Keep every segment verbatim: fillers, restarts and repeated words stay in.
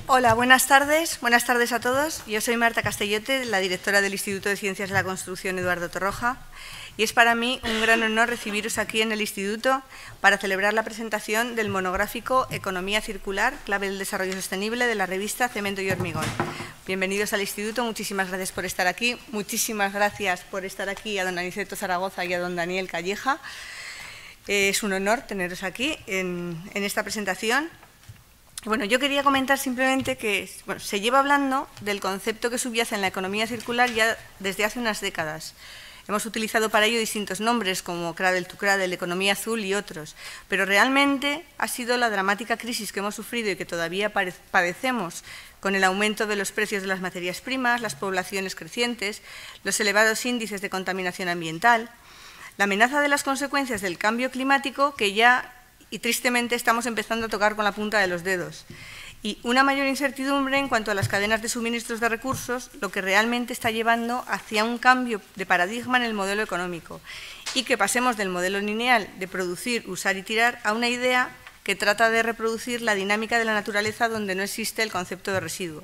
Hola, buenas tardes. Buenas tardes a todos. Yo soy Marta Castellote, la directora del Instituto de Ciencias de la Construcción Eduardo Torroja, y es para mí un gran honor recibiros aquí en el Instituto para celebrar la presentación del monográfico Economía Circular, clave del desarrollo sostenible de la revista Cemento y Hormigón. Bienvenidos al Instituto, muchísimas gracias por estar aquí. Muchísimas gracias por estar aquí a don Aniceto Zaragoza y a don Daniel Calleja. Es un honor teneros aquí en, en esta presentación. Bueno, yo quería comentar simplemente que bueno, se lleva hablando del concepto que subyace en la economía circular ya desde hace unas décadas. Hemos utilizado para ello distintos nombres como Cradle to Cradle, economía azul y otros, pero realmente ha sido la dramática crisis que hemos sufrido y que todavía padecemos con el aumento de los precios de las materias primas, las poblaciones crecientes, los elevados índices de contaminación ambiental, la amenaza de las consecuencias del cambio climático que ya y tristemente estamos empezando a tocar con la punta de los dedos, y una mayor incertidumbre en cuanto a las cadenas de suministros de recursos, lo que realmente está llevando hacia un cambio de paradigma en el modelo económico y que pasemos del modelo lineal de producir, usar y tirar a una idea que trata de reproducir la dinámica de la naturaleza donde no existe el concepto de residuo.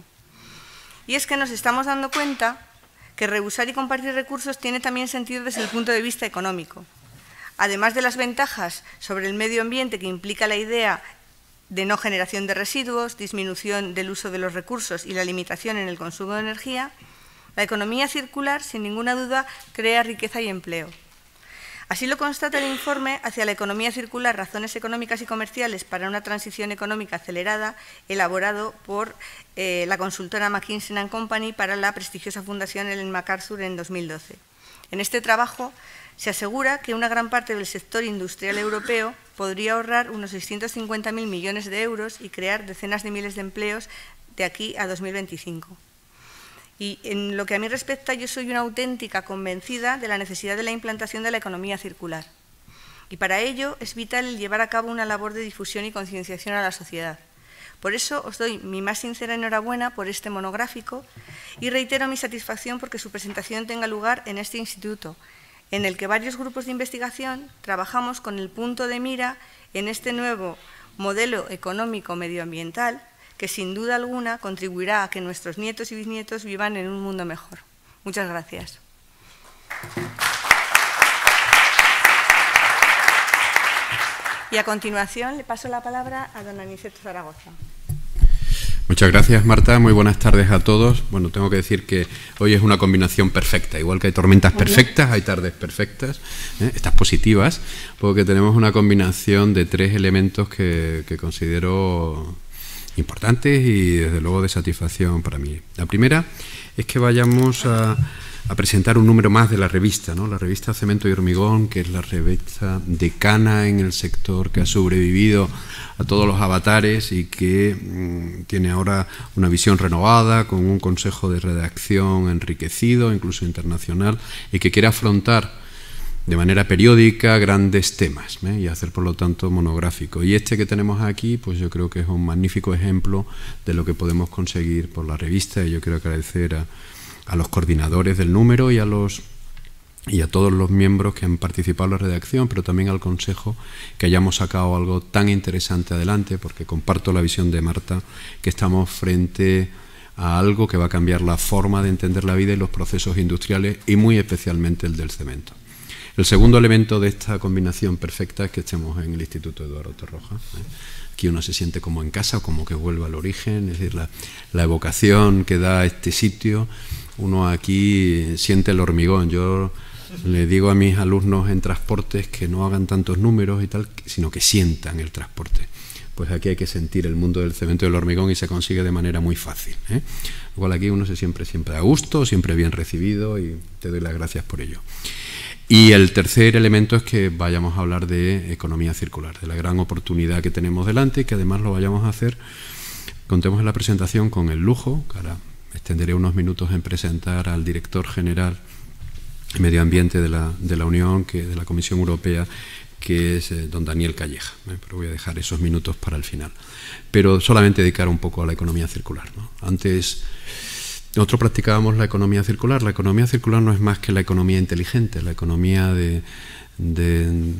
Y es que nos estamos dando cuenta que reusar y compartir recursos tiene también sentido desde el punto de vista económico. Además de las ventajas sobre el medio ambiente que implica la idea de no generación de residuos, disminución del uso de los recursos y la limitación en el consumo de energía, la economía circular, sin ninguna duda, crea riqueza y empleo. Así lo constata el informe Hacia la economía circular, razones económicas y comerciales para una transición económica acelerada, elaborado por eh, la consultora McKinsey and Company para la prestigiosa Fundación Ellen MacArthur en dos mil doce. En este trabajo se asegura que una gran parte del sector industrial europeo podría ahorrar unos seiscientos cincuenta mil millones de euros y crear decenas de miles de empleos de aquí a dos mil veinticinco. Y en lo que a mí respecta, yo soy una auténtica convencida de la necesidad de la implantación de la economía circular. Y para ello es vital el llevar a cabo una labor de difusión y concienciación a la sociedad. Por eso os doy mi más sincera enhorabuena por este monográfico y reitero mi satisfacción porque su presentación tenga lugar en este instituto, en el que varios grupos de investigación trabajamos con el punto de mira en este nuevo modelo económico medioambiental que sin duda alguna contribuirá a que nuestros nietos y bisnietos vivan en un mundo mejor. Muchas gracias. Y a continuación le paso la palabra a don Aniceto Zaragoza. Muchas gracias, Marta. Muy buenas tardes a todos. Bueno, tengo que decir que hoy es una combinación perfecta. Igual que hay tormentas perfectas, hay tardes perfectas, ¿eh? Estas positivas, porque tenemos una combinación de tres elementos que, que considero importantes y, desde luego, de satisfacción para mí. La primera es que vayamos a, a presentar un número más de la revista, ¿no? La revista Cemento y Hormigón, que es la revista decana en el sector, que ha sobrevivido a todos los avatares y que mmm, tiene ahora una visión renovada, con un consejo de redacción enriquecido, incluso internacional, y que quiere afrontar de manera periódica grandes temas, ¿eh? Y hacer, por lo tanto, monográfico. Y este que tenemos aquí, pues yo creo que es un magnífico ejemplo de lo que podemos conseguir por la revista, y yo quiero agradecer a, a los coordinadores del número y a los y a todos los miembros que han participado en la redacción, pero también al Consejo, que hayamos sacado algo tan interesante adelante, porque comparto la visión de Marta, que estamos frente a algo que va a cambiar la forma de entender la vida y los procesos industriales, y muy especialmente el del cemento. El segundo elemento de esta combinación perfecta es que estemos en el Instituto Eduardo Torroja, ¿eh? Aquí uno se siente como en casa, como que vuelve al origen, es decir, la, la evocación que da este sitio. Uno aquí siente el hormigón. Yo le digo a mis alumnos en transportes que no hagan tantos números y tal, sino que sientan el transporte. Pues aquí hay que sentir el mundo del cemento y del hormigón, y se consigue de manera muy fácil, ¿eh? Igual aquí uno se siempre, siempre a gusto, siempre bien recibido, y te doy las gracias por ello. Y el tercer elemento es que vayamos a hablar de economía circular, de la gran oportunidad que tenemos delante, y que además lo vayamos a hacer, contemos en la presentación con el lujo, que ahora extenderé unos minutos en presentar al director general de Medio Ambiente de la, de la Unión, que, de la Comisión Europea, que es eh, don Daniel Calleja, ¿eh? Pero voy a dejar esos minutos para el final. Pero solamente dedicar un poco a la economía circular, ¿no? Antes nosotros practicábamos la economía circular. La economía circular no es más que la economía inteligente, la economía de, de,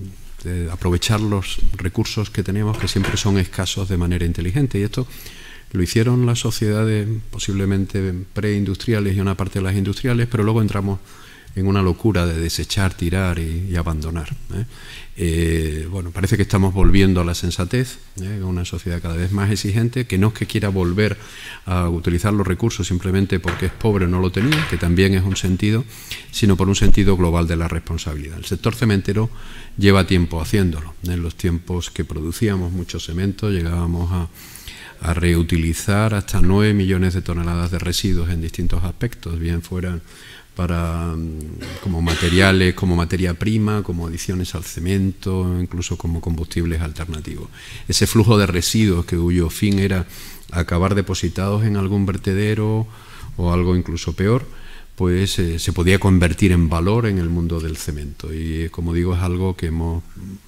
de aprovechar los recursos que tenemos, que siempre son escasos, de manera inteligente. Y esto Lo hicieron las sociedades posiblemente preindustriales y una parte de las industriales, pero luego entramos en una locura de desechar, tirar y, y abandonar. ¿eh? Eh, bueno, parece que estamos volviendo a la sensatez, ¿eh? una sociedad cada vez más exigente, que no es que quiera volver a utilizar los recursos simplemente porque es pobre o no lo tenía, que también es un sentido, sino por un sentido global de la responsabilidad. El sector cementero lleva tiempo haciéndolo. En los tiempos que producíamos mucho cemento llegábamos a a reutilizar hasta nueve millones de toneladas de residuos en distintos aspectos, bien fueran para como materiales, como materia prima, como adiciones al cemento, incluso como combustibles alternativos. Ese flujo de residuos que cuyo fin era acabar depositados en algún vertedero o algo incluso peor, pues eh, se podía convertir en valor en el mundo del cemento. Y como digo, es algo que hemos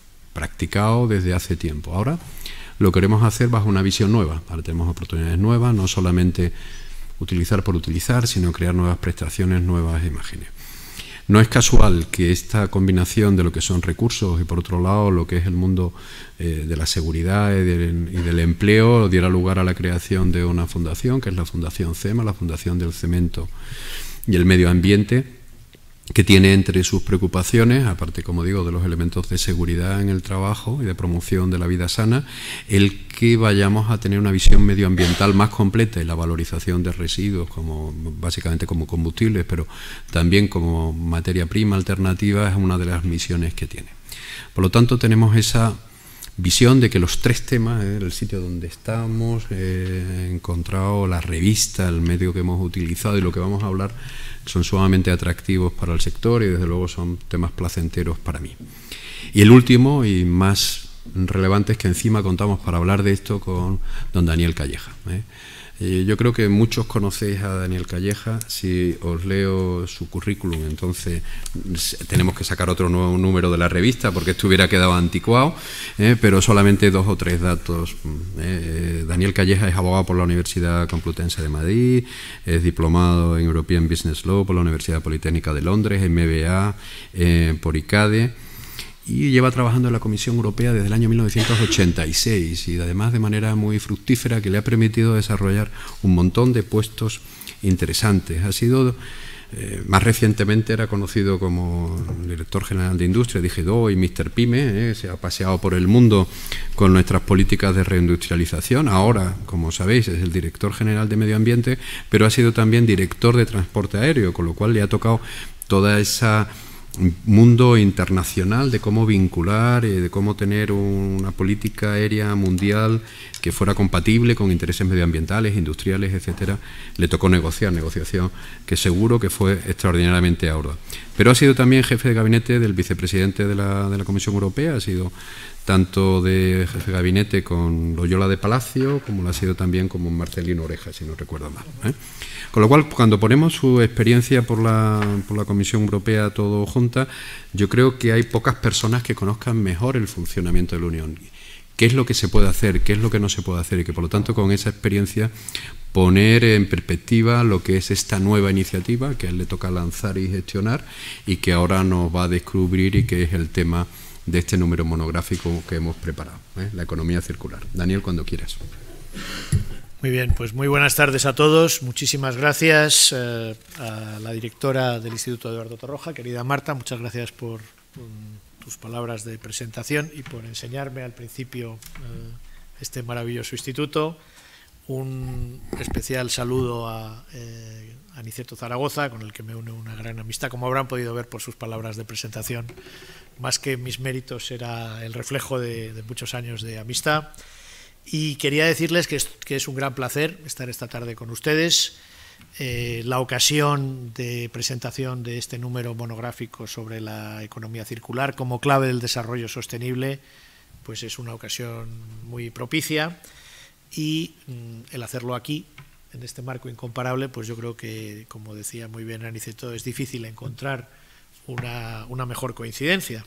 practicado desde hace tiempo. Ahora lo queremos hacer bajo una visión nueva. Ahora tenemos oportunidades nuevas, no solamente utilizar por utilizar, sino crear nuevas prestaciones, nuevas imágenes. No es casual que esta combinación de lo que son recursos y por otro lado lo que es el mundo eh, de la seguridad y del, y del empleo diera lugar a la creación de una fundación, que es la Fundación CEMA, la Fundación del Cemento y el Medio Ambiente, que tiene entre sus preocupaciones, aparte, como digo, de los elementos de seguridad en el trabajo y de promoción de la vida sana, el que vayamos a tener una visión medioambiental más completa y la valorización de residuos, como básicamente como combustibles, pero también como materia prima alternativa, es una de las misiones que tiene. Por lo tanto, tenemos esa visión de que los tres temas, eh, el sitio donde estamos, eh, he encontrado la revista, el medio que hemos utilizado y lo que vamos a hablar, son sumamente atractivos para el sector y desde luego son temas placenteros para mí. Y el último y más relevante es que encima contamos para hablar de esto con don Daniel Calleja. ¿eh? Eh, yo creo que muchos conocéis a Daniel Calleja. Si os leo su currículum, entonces tenemos que sacar otro nuevo número de la revista porque esto hubiera quedado anticuado, eh, pero solamente dos o tres datos. Eh, Daniel Calleja es abogado por la Universidad Complutense de Madrid, es diplomado en European Business Law por la Universidad Politécnica de Londres, M B A eh, por I C A D E, y lleva trabajando en la Comisión Europea desde el año mil novecientos ochenta y seis y además de manera muy fructífera que le ha permitido desarrollar un montón de puestos interesantes. Ha sido, eh, más recientemente era conocido como director general de Industria, D G D O y míster PYME, eh, se ha paseado por el mundo con nuestras políticas de reindustrialización. Ahora, como sabéis, es el director general de Medio Ambiente, pero ha sido también director de Transporte Aéreo, con lo cual le ha tocado toda esa mundo internacional de cómo vincular, eh, de cómo tener una política aérea mundial que fuera compatible con intereses medioambientales, industriales, etcétera. Le tocó negociar, negociación que seguro que fue extraordinariamente ardua. Pero ha sido también jefe de gabinete del vicepresidente de la, de la Comisión Europea, ha sido tanto de jefe de gabinete con Loyola de Palacio, como lo ha sido también con Marcelino Oreja, si no recuerdo mal. ¿eh? Con lo cual, cuando ponemos su experiencia por la, por la Comisión Europea todo junta, yo creo que hay pocas personas que conozcan mejor el funcionamiento de la Unión. ¿Qué es lo que se puede hacer? ¿Qué es lo que no se puede hacer? Y que, por lo tanto, con esa experiencia, poner en perspectiva lo que es esta nueva iniciativa que a él le toca lanzar y gestionar y que ahora nos va a descubrir y que es el tema de este número monográfico que hemos preparado, ¿eh? La economía circular. Daniel, cuando quieras. Muy bien, pues muy buenas tardes a todos. Muchísimas gracias eh, a la directora del Instituto Eduardo Torroja, querida Marta, muchas gracias por, por tus palabras de presentación y por enseñarme al principio eh, este maravilloso instituto. Un especial saludo a eh, Aniceto Zaragoza, con el que me une una gran amistad, como habrán podido ver por sus palabras de presentación. Más que mis méritos, era el reflejo de, de muchos años de amistad. Y quería decirles que es, que es un gran placer estar esta tarde con ustedes. Eh, la ocasión de presentación de este número monográfico sobre la economía circular como clave del desarrollo sostenible, pues es una ocasión muy propicia. Y mm, el hacerlo aquí, en este marco incomparable, pues yo creo que, como decía muy bien Aniceto, es difícil encontrar una, una mejor coincidencia.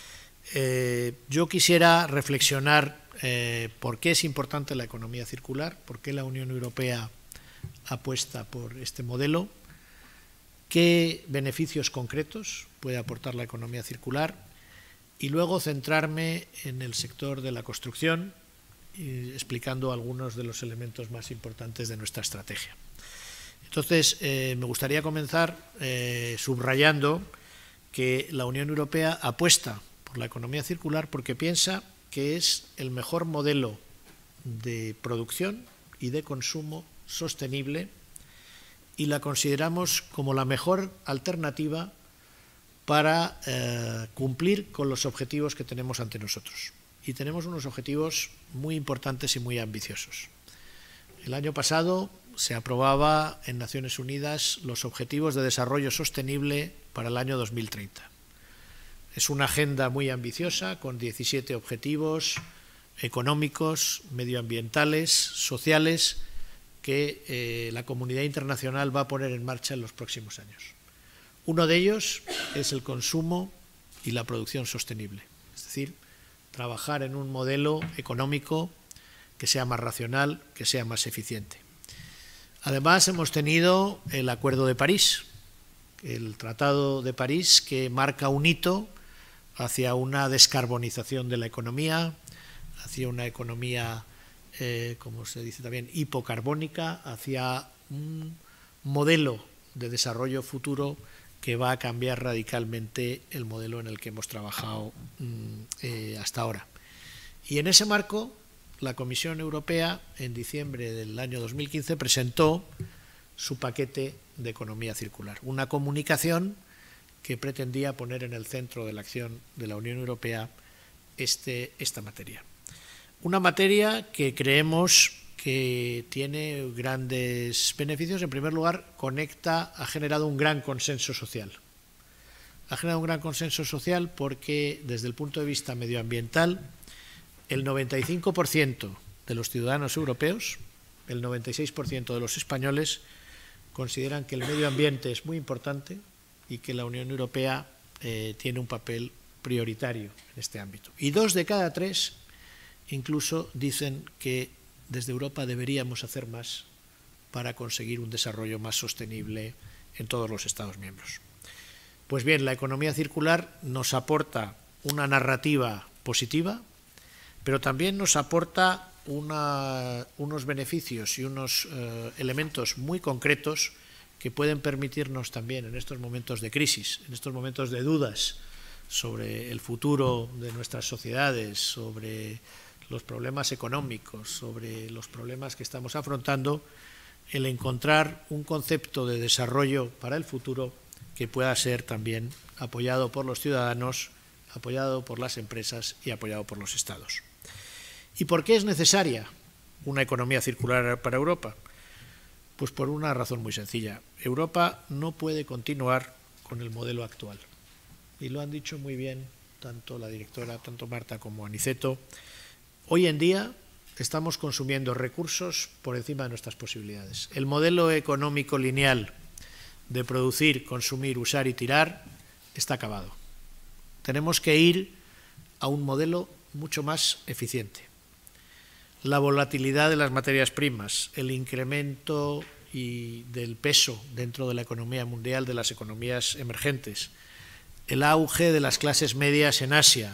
Eh, yo quisiera reflexionar eh, por qué es importante la economía circular, por qué la Unión Europea apuesta por este modelo, qué beneficios concretos puede aportar la economía circular y luego centrarme en el sector de la construcción explicando algunos de los elementos más importantes de nuestra estrategia. Entonces, eh, me gustaría comenzar eh, subrayando que la Unión Europea apuesta por la economía circular porque piensa que es el mejor modelo de producción y de consumo sostenible y la consideramos como la mejor alternativa para eh, cumplir con los objetivos que tenemos ante nosotros. Y tenemos unos objetivos muy importantes y muy ambiciosos. El año pasado se aprobaba en Naciones Unidas los Objetivos de Desarrollo Sostenible para el año dos mil treinta. Es una agenda muy ambiciosa con diecisiete objetivos económicos, medioambientales, sociales, que eh, la comunidad internacional va a poner en marcha en los próximos años. Uno de ellos es el consumo y la producción sostenible, es decir, trabajar en un modelo económico que sea más racional, que sea más eficiente. Además, hemos tenido el Acuerdo de París, el Tratado de París, que marca un hito hacia una descarbonización de la economía, hacia una economía, eh, como se dice también, hipocarbónica, hacia un modelo de desarrollo futuro que va a cambiar radicalmente el modelo en el que hemos trabajado eh, hasta ahora. Y en ese marco, la Comisión Europea, en diciembre del año dos mil quince, presentó su paquete de economía circular, una comunicación que pretendía poner en el centro de la acción de la Unión Europea este, esta materia. Una materia que creemos que tiene grandes beneficios. En primer lugar, conecta, ha generado un gran consenso social. Ha generado un gran consenso social porque, desde el punto de vista medioambiental, el noventa y cinco por ciento de los ciudadanos europeos, el noventa y seis por ciento de los españoles, consideran que el medio ambiente es muy importante y que la Unión Europea eh, tiene un papel prioritario en este ámbito. Y dos de cada tres incluso dicen que desde Europa deberíamos hacer más para conseguir un desarrollo más sostenible en todos los Estados miembros. Pues bien, la economía circular nos aporta una narrativa positiva, pero también nos aporta una, unos beneficios y unos eh, elementos muy concretos que pueden permitirnos también en estos momentos de crisis, en estos momentos de dudas sobre el futuro de nuestras sociedades, sobre los problemas económicos, sobre los problemas que estamos afrontando, el encontrar un concepto de desarrollo para el futuro que pueda ser también apoyado por los ciudadanos, apoyado por las empresas y apoyado por los Estados. ¿Y por qué es necesaria una economía circular para Europa? Pues por una razón muy sencilla. Europa no puede continuar con el modelo actual. Y lo han dicho muy bien tanto la directora, tanto Marta como Aniceto. Hoy en día estamos consumiendo recursos por encima de nuestras posibilidades. El modelo económico lineal de producir, consumir, usar y tirar está acabado. Tenemos que ir a un modelo mucho más eficiente. La volatilidad de las materias primas, el incremento y del peso dentro de la economía mundial de las economías emergentes, el auge de las clases medias en Asia,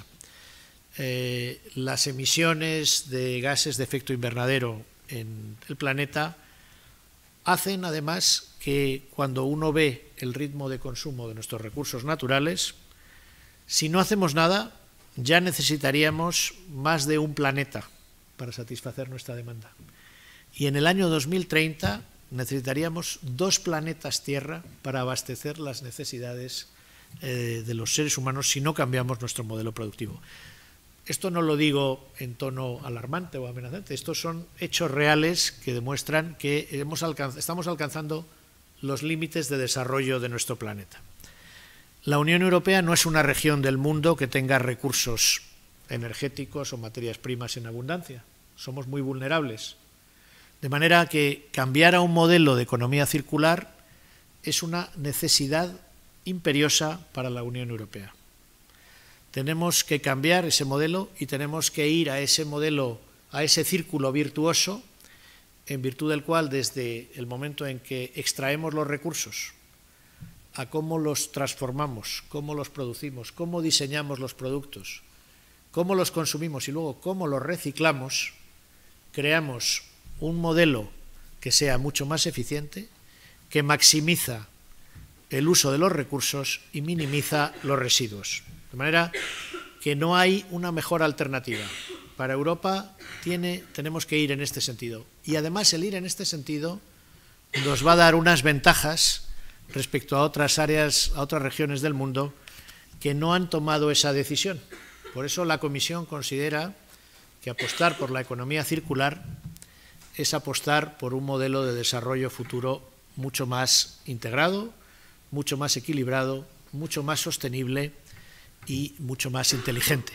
Eh, las emisiones de gases de efecto invernadero en el planeta hacen además que cuando uno ve el ritmo de consumo de nuestros recursos naturales, si no hacemos nada, ya necesitaríamos más de un planeta para satisfacer nuestra demanda. Y en el año dos mil treinta necesitaríamos dos planetas Tierra para abastecer las necesidades eh, de los seres humanos si no cambiamos nuestro modelo productivo. Esto no lo digo en tono alarmante o amenazante, estos son hechos reales que demuestran que hemos alcanz- estamos alcanzando los límites de desarrollo de nuestro planeta. La Unión Europea no es una región del mundo que tenga recursos energéticos o materias primas en abundancia, somos muy vulnerables. De manera que cambiar a un modelo de economía circular es una necesidad imperiosa para la Unión Europea. Tenemos que cambiar ese modelo y tenemos que ir a ese modelo, a ese círculo virtuoso, en virtud del cual desde el momento en que extraemos los recursos, a cómo los transformamos, cómo los producimos, cómo diseñamos los productos, cómo los consumimos y luego cómo los reciclamos, creamos un modelo que sea mucho más eficiente, que maximiza el uso de los recursos y minimiza los residuos. De manera que no hay una mejor alternativa. Para Europa tiene, tenemos que ir en este sentido. Y además el ir en este sentido nos va a dar unas ventajas respecto a otras áreas, a otras regiones del mundo que no han tomado esa decisión. Por eso la Comisión considera que apostar por la economía circular es apostar por un modelo de desarrollo futuro mucho más integrado, mucho más equilibrado, mucho más sostenible y mucho más inteligente.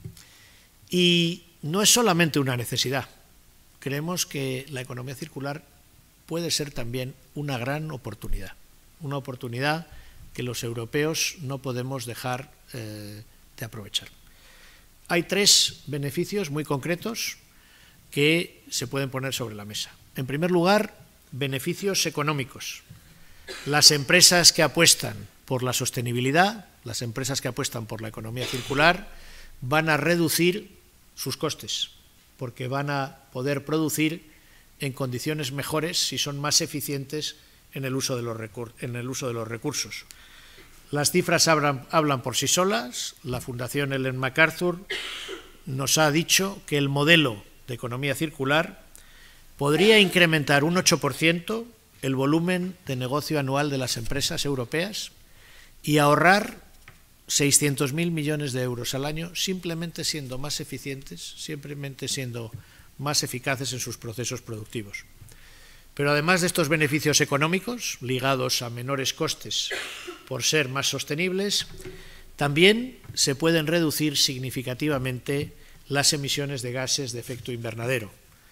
Y no es solamente una necesidad. Creemos que la economía circular puede ser también una gran oportunidad, una oportunidad que los europeos no podemos dejar eh, de aprovechar. Hay tres beneficios muy concretos que se pueden poner sobre la mesa. En primer lugar, beneficios económicos. Las empresas que apuestan por la sostenibilidad, las empresas que apuestan por la economía circular, van a reducir sus costes, porque van a poder producir en condiciones mejores si son más eficientes en el uso de los, en el uso de los recursos. Las cifras hablan, hablan por sí solas. La Fundación Ellen MacArthur nos ha dicho que el modelo de economía circular podría incrementar un ocho por ciento el volumen de negocio anual de las empresas europeas y ahorrar seiscientos mil millones de euros al año simplemente siendo más eficientes, simplemente siendo más eficaces en sus procesos productivos. Pero además de estos beneficios económicos ligados a menores costes por ser más sostenibles, también se pueden reducir significativamente las emisiones de gases de efecto invernadero.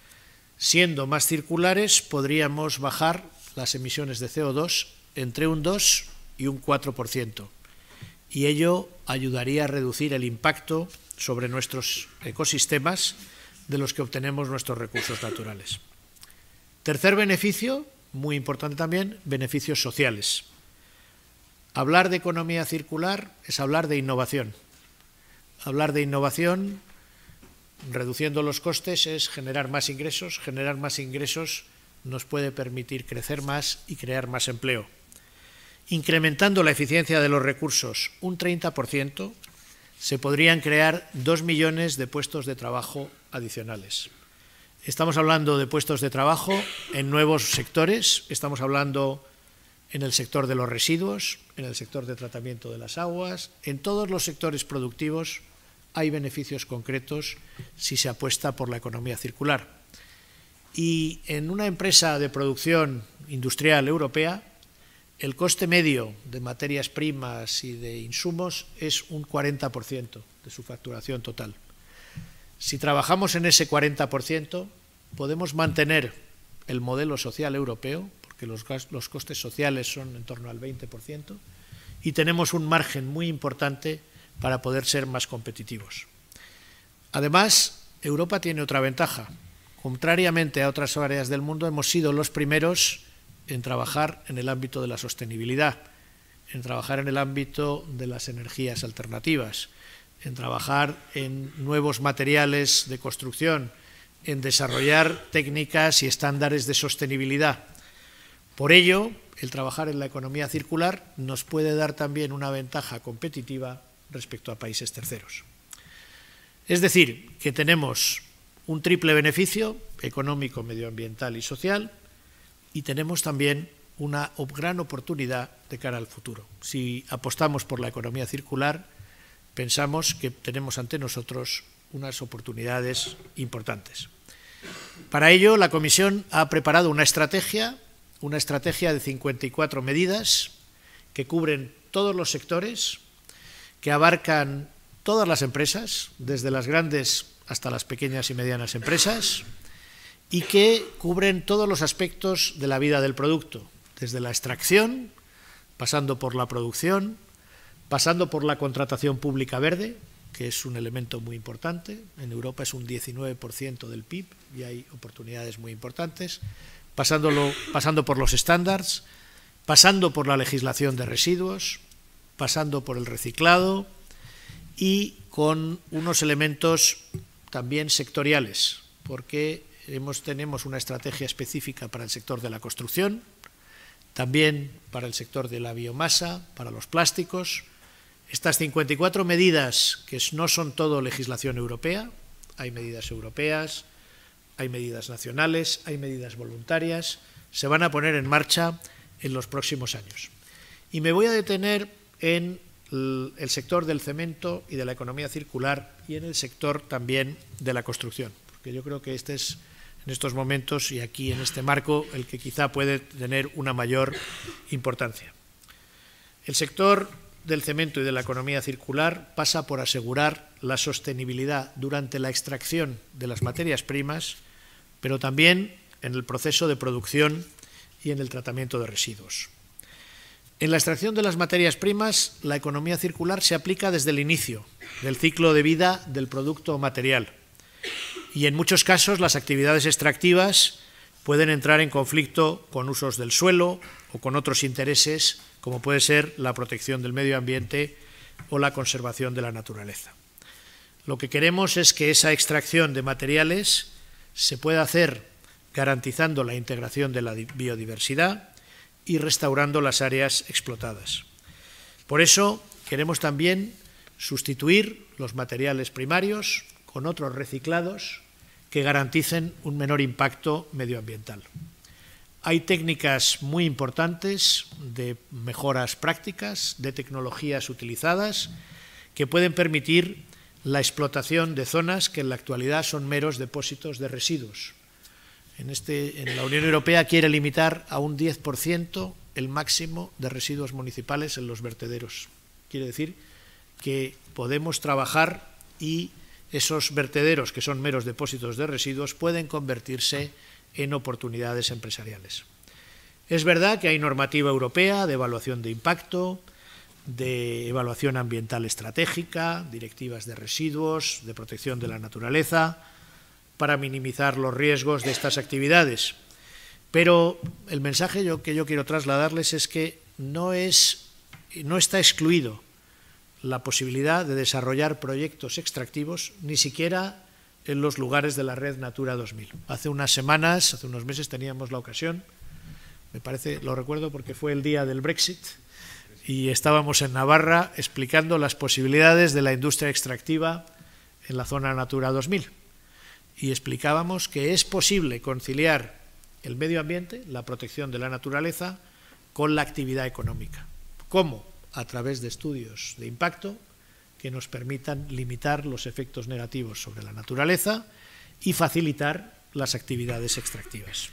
Siendo más circulares, podríamos bajar las emisiones de C O dos entre un dos y un cuatro por ciento, y ello ayudaría a reducir el impacto sobre nuestros ecosistemas de los que obtenemos nuestros recursos naturales. Tercer beneficio, muy importante también, beneficios sociales. Hablar de economía circular es hablar de innovación. Hablar de innovación, reduciendo los costes, es generar más ingresos. Generar más ingresos nos puede permitir crecer más y crear más empleo. Incrementando la eficiencia de los recursos un treinta por ciento, se podrían crear dos millones de puestos de trabajo adicionales. Estamos hablando de puestos de trabajo en nuevos sectores, estamos hablando en el sector de los residuos, en el sector de tratamiento de las aguas, en todos los sectores productivos hay beneficios concretos si se apuesta por la economía circular. Y en una empresa de producción industrial europea, el coste medio de materias primas y de insumos es un cuarenta por ciento de su facturación total. Si trabajamos en ese cuarenta por ciento, podemos mantener el modelo social europeo, porque los, los costes sociales son en torno al veinte por ciento, y tenemos un margen muy importante para poder ser más competitivos. Además, Europa tiene otra ventaja. Contrariamente a otras áreas del mundo, hemos sido los primeros en trabajar en el ámbito de la sostenibilidad, en trabajar en el ámbito de las energías alternativas, en trabajar en nuevos materiales de construcción, en desarrollar técnicas y estándares de sostenibilidad. Por ello, el trabajar en la economía circular nos puede dar también una ventaja competitiva respecto a países terceros. Es decir, que tenemos un triple beneficio económico, medioambiental y social, y tenemos también una gran oportunidad de cara al futuro. Si apostamos por la economía circular, pensamos que tenemos ante nosotros unas oportunidades importantes. Para ello, la Comisión ha preparado una estrategia, una estrategia de cincuenta y cuatro medidas que cubren todos los sectores, que abarcan todas las empresas, desde las grandes hasta las pequeñas y medianas empresas, y que cubren todos los aspectos de la vida del producto, desde la extracción, pasando por la producción, pasando por la contratación pública verde, que es un elemento muy importante. En Europa es un diecinueve por ciento del P I B y hay oportunidades muy importantes, pasándolo, pasando por los estándares, pasando por la legislación de residuos, pasando por el reciclado y con unos elementos también sectoriales, porque hemos, tenemos una estrategia específica para el sector de la construcción, también para el sector de la biomasa, para los plásticos. Estas cincuenta y cuatro medidas, que no son todo legislación europea, hay medidas europeas, hay medidas nacionales, hay medidas voluntarias, se van a poner en marcha en los próximos años. Y me voy a detener en el sector del cemento y de la economía circular y en el sector también de la construcción, porque yo creo que este es, en estos momentos y aquí en este marco, el que quizá puede tener una mayor importancia. El sector del cemento y de la economía circular pasa por asegurar la sostenibilidad durante la extracción de las materias primas, pero también en el proceso de producción y en el tratamiento de residuos. En la extracción de las materias primas, la economía circular se aplica desde el inicio del ciclo de vida del producto material y en muchos casos las actividades extractivas pueden entrar en conflicto con usos del suelo o con otros intereses, como puede ser la protección del medio ambiente o la conservación de la naturaleza. Lo que queremos es que esa extracción de materiales se pueda hacer garantizando la integración de la biodiversidad y restaurando las áreas explotadas. Por eso queremos también sustituir los materiales primarios con otros reciclados que garanticen un menor impacto medioambiental. Hay técnicas muy importantes de mejoras prácticas, de tecnologías utilizadas, que pueden permitir la explotación de zonas que en la actualidad son meros depósitos de residuos. En, este, en la Unión Europea quiere limitar a un diez por ciento el máximo de residuos municipales en los vertederos. Quiere decir que podemos trabajar y esos vertederos, que son meros depósitos de residuos, pueden convertirse en oportunidades empresariales. Es verdad que hay normativa europea de evaluación de impacto, de evaluación ambiental estratégica, directivas de residuos, de protección de la naturaleza, para minimizar los riesgos de estas actividades. Pero el mensaje yo, que yo quiero trasladarles es que no, es, no está excluido la posibilidad de desarrollar proyectos extractivos, ni siquiera en los lugares de la red Natura dos mil. Hace unas semanas, hace unos meses teníamos la ocasión, me parece, lo recuerdo porque fue el día del Brexit, y estábamos en Navarra explicando las posibilidades de la industria extractiva en la zona Natura dos mil. Y explicábamos que es posible conciliar el medio ambiente, la protección de la naturaleza, con la actividad económica. ¿Cómo? A través de estudios de impacto que nos permitan limitar los efectos negativos sobre la naturaleza y facilitar las actividades extractivas.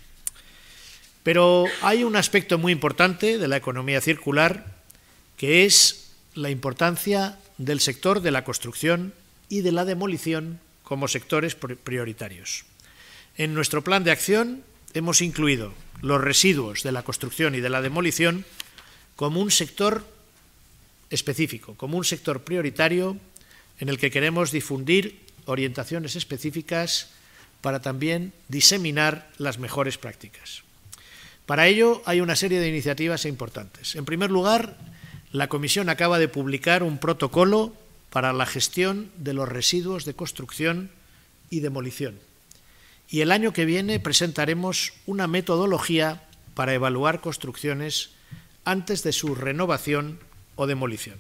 Pero hay un aspecto muy importante de la economía circular, que es la importancia del sector de la construcción y de la demolición como sectores prioritarios. En nuestro plan de acción hemos incluido los residuos de la construcción y de la demolición como un sector específico, como un sector prioritario en el que queremos difundir orientaciones específicas para también diseminar las mejores prácticas. Para ello hay una serie de iniciativas importantes. En primer lugar, la Comisión acaba de publicar un protocolo para la gestión de los residuos de construcción y demolición. Y el año que viene presentaremos una metodología para evaluar construcciones antes de su renovación o demolición.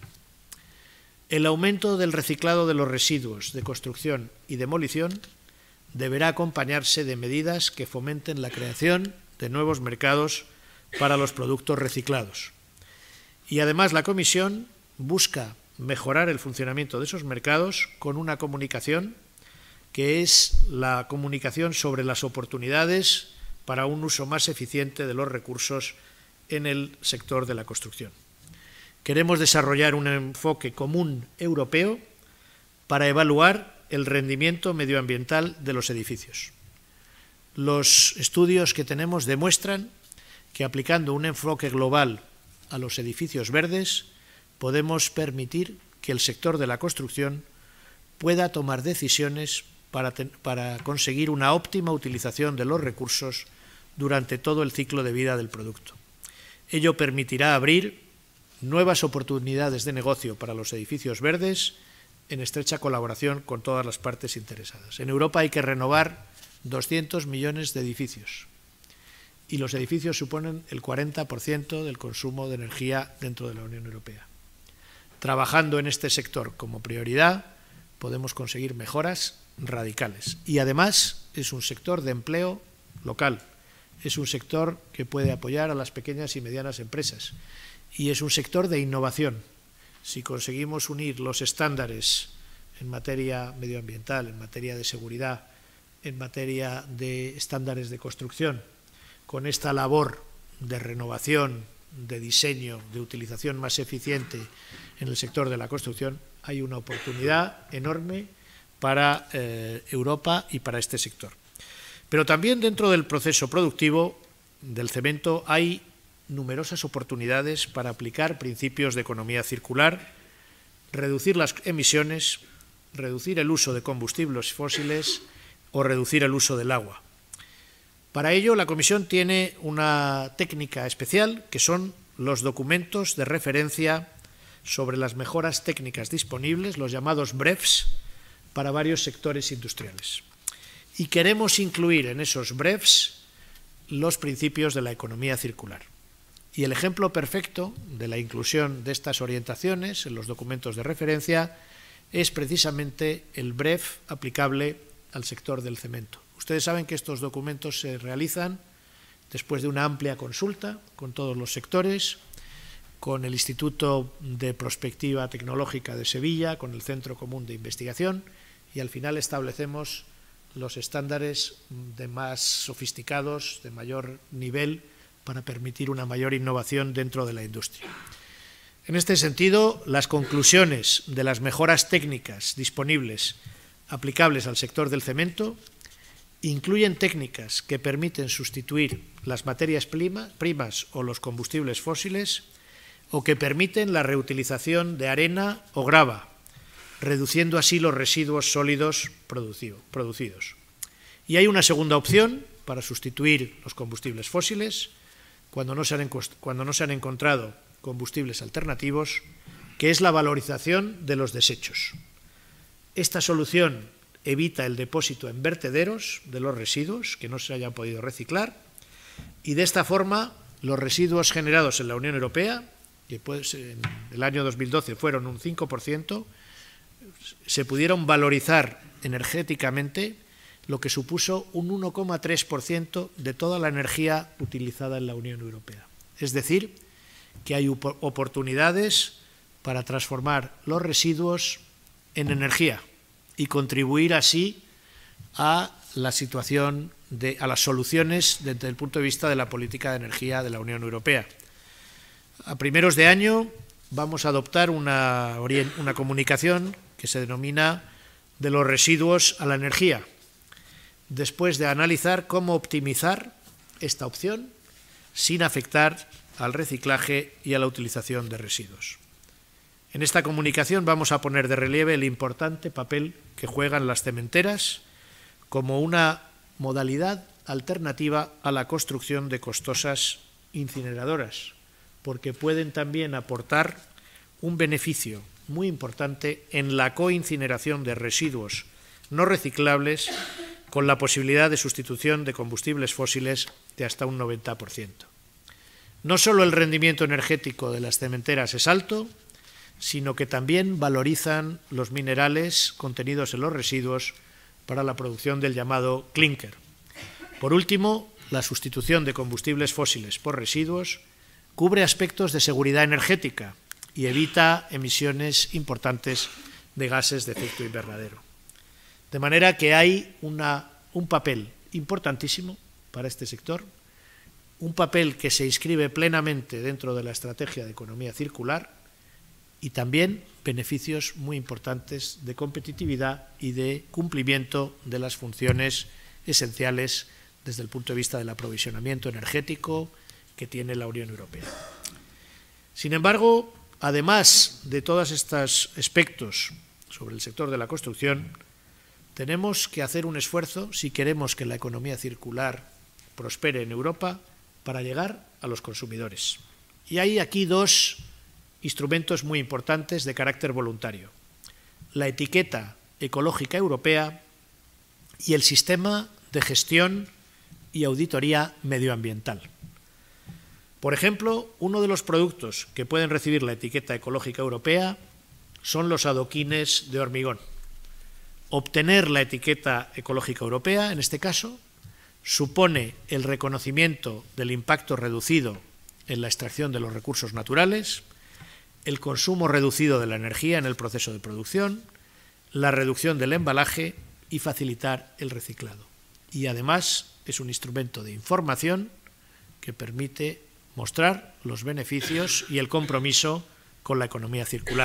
El aumento del reciclado de los residuos de construcción y demolición deberá acompañarse de medidas que fomenten la creación de nuevos mercados para los productos reciclados. Y además la Comisión busca mejorar el funcionamiento de esos mercados con una comunicación que es la comunicación sobre las oportunidades para un uso más eficiente de los recursos en el sector de la construcción. Queremos desarrollar un enfoque común europeo para evaluar el rendimiento medioambiental de los edificios. Los estudios que tenemos demuestran que aplicando un enfoque global a los edificios verdes podemos permitir que el sector de la construcción pueda tomar decisiones para, para conseguir una óptima utilización de los recursos durante todo el ciclo de vida del producto. Ello permitirá abrir nuevas oportunidades de negocio para los edificios verdes en estrecha colaboración con todas las partes interesadas. En Europa hay que renovar doscientos millones de edificios. Y los edificios suponen el cuarenta por ciento del consumo de energía dentro de la Unión Europea. Trabajando en este sector como prioridad, podemos conseguir mejoras radicales. Y además es un sector de empleo local, es un sector que puede apoyar a las pequeñas y medianas empresas y es un sector de innovación. Si conseguimos unir los estándares en materia medioambiental, en materia de seguridad, en materia de estándares de construcción, con esta labor de renovación, de diseño, de utilización más eficiente en el sector de la construcción, hay una oportunidad enorme para eh, Europa y para este sector. Pero también dentro del proceso productivo del cemento hay numerosas oportunidades para aplicar principios de economía circular, reducir las emisiones, reducir el uso de combustibles fósiles o reducir el uso del agua. Para ello, la Comisión tiene una técnica especial, que son los documentos de referencia sobre las mejoras técnicas disponibles, los llamados B R E Fs, para varios sectores industriales. Y queremos incluir en esos B R E Fs los principios de la economía circular. Y el ejemplo perfecto de la inclusión de estas orientaciones en los documentos de referencia es precisamente el B R E F aplicable al sector del cemento. Ustedes saben que estos documentos se realizan después de una amplia consulta con todos los sectores, con el Instituto de Prospectiva Tecnológica de Sevilla, con el Centro Común de Investigación, y al final establecemos los estándares de más sofisticados, de mayor nivel, para permitir una mayor innovación dentro de la industria. En este sentido, las conclusiones de las mejoras técnicas disponibles aplicables al sector del cemento incluyen técnicas que permiten sustituir las materias primas o los combustibles fósiles o que permiten la reutilización de arena o grava, reduciendo así los residuos sólidos producidos. Y hay una segunda opción para sustituir los combustibles fósiles cuando no se han, cuando no se han encontrado combustibles alternativos, que es la valorización de los desechos. Esta solución evita el depósito en vertederos de los residuos que no se hayan podido reciclar y de esta forma los residuos generados en la Unión Europea, que pues en el año dos mil doce fueron un cinco por ciento, se pudieron valorizar energéticamente, lo que supuso un uno coma tres por ciento de toda la energía utilizada en la Unión Europea. Es decir, que hay oportunidades para transformar los residuos en energía y contribuir así a la situación, de, a las soluciones desde el punto de vista de la política de energía de la Unión Europea. A primeros de año vamos a adoptar una, una comunicación que se denomina de los residuos a la energía, después de analizar cómo optimizar esta opción sin afectar al reciclaje y a la utilización de residuos. En esta comunicación vamos a poner de relieve el importante papel que juegan las cementeras como una modalidad alternativa a la construcción de costosas incineradoras, porque pueden también aportar un beneficio muy importante en la coincineración de residuos no reciclables con la posibilidad de sustitución de combustibles fósiles de hasta un noventa por ciento. No solo el rendimiento energético de las cementeras es alto, sino que también valorizan los minerales contenidos en los residuos para la producción del llamado clinker. Por último, la sustitución de combustibles fósiles por residuos cubre aspectos de seguridad energética y evita emisiones importantes de gases de efecto invernadero. De manera que hay una, un papel importantísimo para este sector, un papel que se inscribe plenamente dentro de la estrategia de economía circular y también beneficios muy importantes de competitividad y de cumplimiento de las funciones esenciales desde el punto de vista del aprovisionamiento energético que tiene la Unión Europea. Sin embargo, además de todos estos aspectos sobre el sector de la construcción, tenemos que hacer un esfuerzo si queremos que la economía circular prospere en Europa para llegar a los consumidores. Y hay aquí dos instrumentos muy importantes de carácter voluntario: la etiqueta ecológica europea y el sistema de gestión y auditoría medioambiental. Por ejemplo, uno de los productos que pueden recibir la etiqueta ecológica europea son los adoquines de hormigón. Obtener la etiqueta ecológica europea, en este caso, supone el reconocimiento del impacto reducido en la extracción de los recursos naturales, el consumo reducido de la energía en el proceso de producción, la reducción del embalaje y facilitar el reciclado. Y además es un instrumento de información que permite mostrar los beneficios y el compromiso con la economía circular.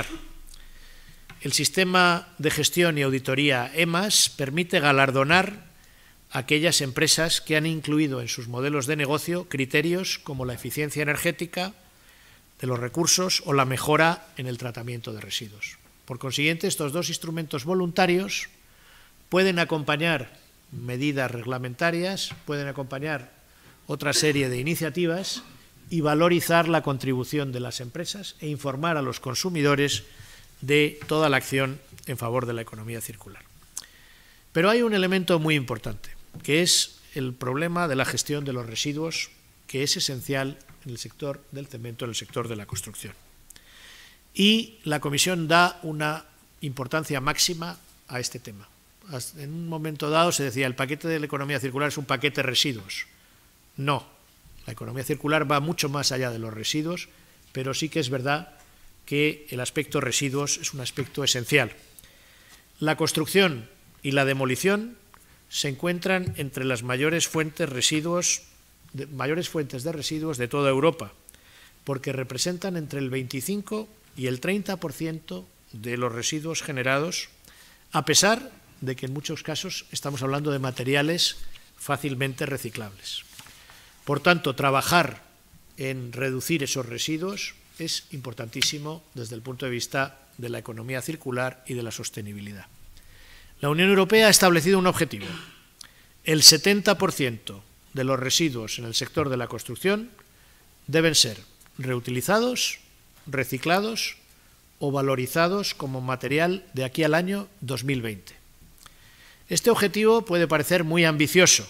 El sistema de gestión y auditoría E M A S permite galardonar a aquellas empresas que han incluido en sus modelos de negocio criterios como la eficiencia energética de los recursos o la mejora en el tratamiento de residuos. Por consiguiente, estos dos instrumentos voluntarios pueden acompañar medidas reglamentarias, pueden acompañar otra serie de iniciativas y valorizar la contribución de las empresas e informar a los consumidores de toda la acción en favor de la economía circular. Pero hay un elemento muy importante, que es el problema de la gestión de los residuos, que es esencial en el sector del cemento, en el sector de la construcción. Y la Comisión da una importancia máxima a este tema. En un momento dado se decía el paquete de la economía circular es un paquete de residuos. No, la economía circular va mucho más allá de los residuos, pero sí que es verdad que el aspecto residuos es un aspecto esencial. La construcción y la demolición se encuentran entre las mayores fuentes, residuos, de, mayores fuentes de residuos de toda Europa, porque representan entre el veinticinco y el treinta por ciento de los residuos generados, a pesar de que en muchos casos estamos hablando de materiales fácilmente reciclables. Por tanto, trabajar en reducir esos residuos es importantísimo desde el punto de vista de la economía circular y de la sostenibilidad. La Unión Europea ha establecido un objetivo. El setenta por ciento de los residuos en el sector de la construcción deben ser reutilizados, reciclados o valorizados como material de aquí al año dos mil veinte. Este objetivo puede parecer muy ambicioso,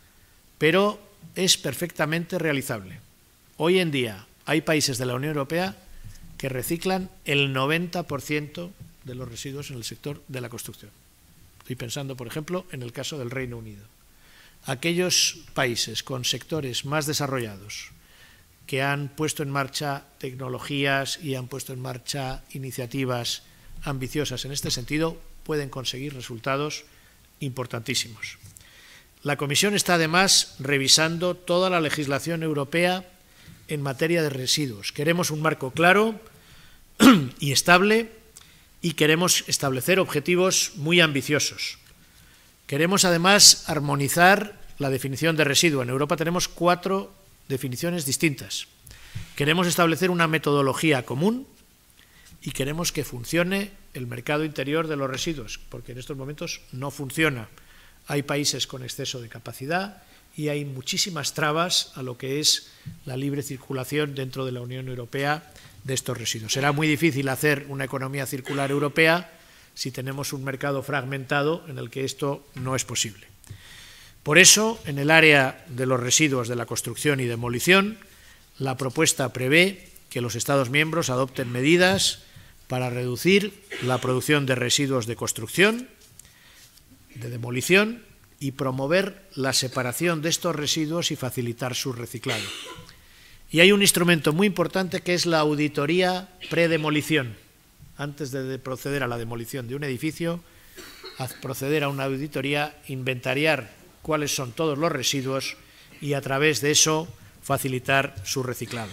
pero es perfectamente realizable. Hoy en día hay países de la Unión Europea que reciclan el noventa por ciento de los residuos en el sector de la construcción. Estoy pensando, por ejemplo, en el caso del Reino Unido. Aquellos países con sectores más desarrollados que han puesto en marcha tecnologías y han puesto en marcha iniciativas ambiciosas en este sentido pueden conseguir resultados importantísimos. La Comisión está además revisando toda la legislación europea en materia de residuos. Queremos un marco claro y estable y queremos establecer objetivos muy ambiciosos. Queremos además armonizar la definición de residuo. En Europa tenemos cuatro definiciones distintas. Queremos establecer una metodología común y queremos que funcione el mercado interior de los residuos, porque en estos momentos no funciona. Hay países con exceso de capacidad y hay muchísimas trabas a lo que es la libre circulación dentro de la Unión Europea de estos residuos. Será muy difícil hacer una economía circular europea si tenemos un mercado fragmentado en el que esto no es posible. Por eso, en el área de los residuos de la construcción y demolición, la propuesta prevé que los Estados miembros adopten medidas para reducir la producción de residuos de construcción, de demolición y promover la separación de estos residuos y facilitar su reciclado. Y hay un instrumento muy importante que es la auditoría predemolición. Antes de proceder a la demolición de un edificio, a proceder a una auditoría, inventariar cuáles son todos los residuos y a través de eso facilitar su reciclado.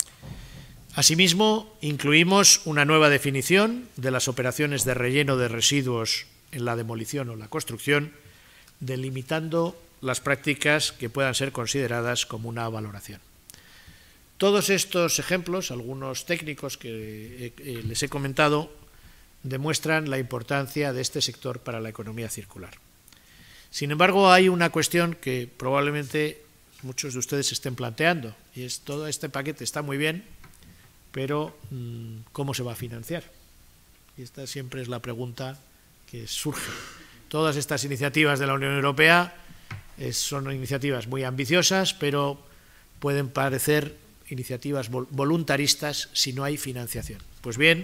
Asimismo, incluimos una nueva definición de las operaciones de relleno de residuos en la demolición o la construcción, delimitando las prácticas que puedan ser consideradas como una valoración. Todos estos ejemplos, algunos técnicos que les he comentado, demuestran la importancia de este sector para la economía circular. Sin embargo, hay una cuestión que probablemente muchos de ustedes estén planteando, y es todo este paquete está muy bien, pero ¿cómo se va a financiar? Y esta siempre es la pregunta que surge. Todas estas iniciativas de la Unión Europea Es, son iniciativas muy ambiciosas, pero pueden parecer iniciativas voluntaristas si no hay financiación. Pues bien,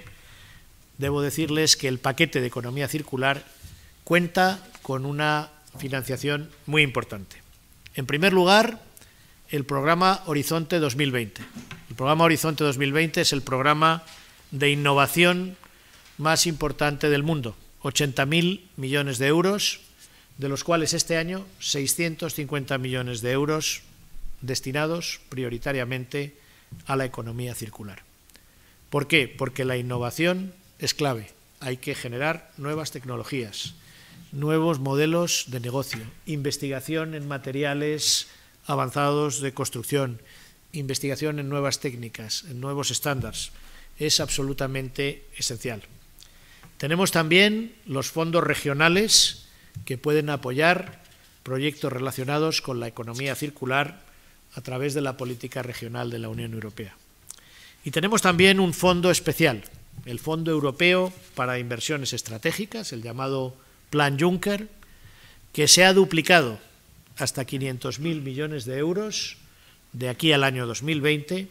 debo decirles que el paquete de economía circular cuenta con una financiación muy importante. En primer lugar, el programa Horizonte dos mil veinte. El programa Horizonte dos mil veinte es el programa de innovación más importante del mundo. ochenta mil millones de euros, de los cuales este año seiscientos cincuenta millones de euros destinados prioritariamente a la economía circular. ¿Por qué? Porque la innovación es clave. Hay que generar nuevas tecnologías, nuevos modelos de negocio, investigación en materiales avanzados de construcción, investigación en nuevas técnicas, en nuevos estándares. Es absolutamente esencial. Tenemos también los fondos regionales que pueden apoyar proyectos relacionados con la economía circular a través de la política regional de la Unión Europea. Y tenemos también un fondo especial, el Fondo Europeo para Inversiones Estratégicas, el llamado Plan Juncker, que se ha duplicado hasta quinientos mil millones de euros de aquí al año dos mil veinte,